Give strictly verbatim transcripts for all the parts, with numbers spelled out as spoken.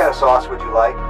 kind of sauce would you like?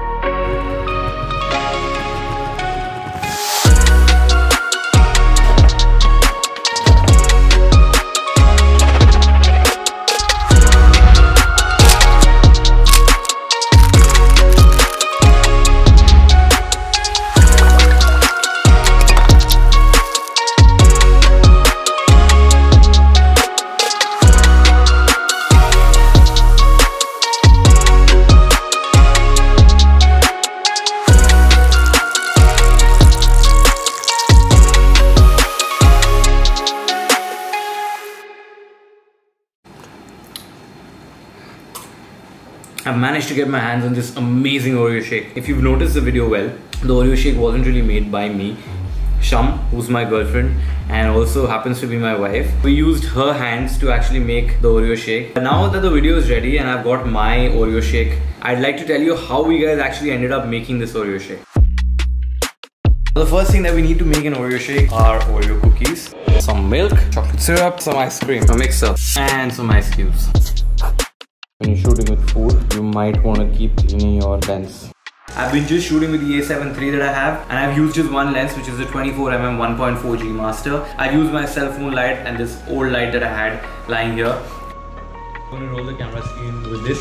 I've managed to get my hands on this amazing Oreo shake. If you've noticed the video well, the Oreo shake wasn't really made by me. Sham, who's my girlfriend and also happens to be my wife, we used her hands to actually make the Oreo shake. Now that the video is ready and I've got my Oreo shake, I'd like to tell you how we guys actually ended up making this Oreo shake. The first thing that we need to make an Oreo shake are Oreo cookies, some milk, chocolate syrup, some ice cream, a mixer, and some ice cubes. When you're shooting with food, you might want to keep cleaning your lens. I've been just shooting with the A seven three that I have, and I've used just one lens, which is the twenty-four millimeter one point four G Master. I've used my cell phone light and this old light that I had lying here. I'm going to roll the camera screen with this.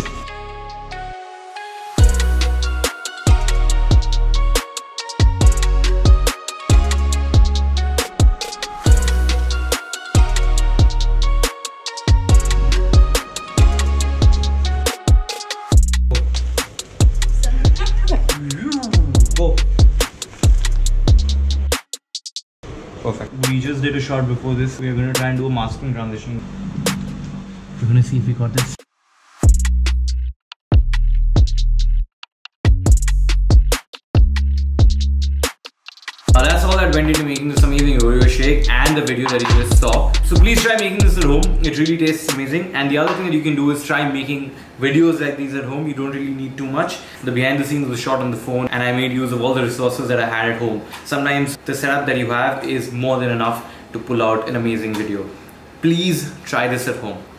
Go. Perfect. We just did a shot before this. We are going to try and do a masking transition. We're going to see if we got this. Now that's all that went into making this amazing Oreo shake and the video that you just saw. So please try making this at home. It really tastes amazing. And the other thing that you can do is try making videos like these at home. You don't really need too much. The behind the scenes was shot on the phone and I made use of all the resources that I had at home. Sometimes the setup that you have is more than enough to pull out an amazing video. Please try this at home.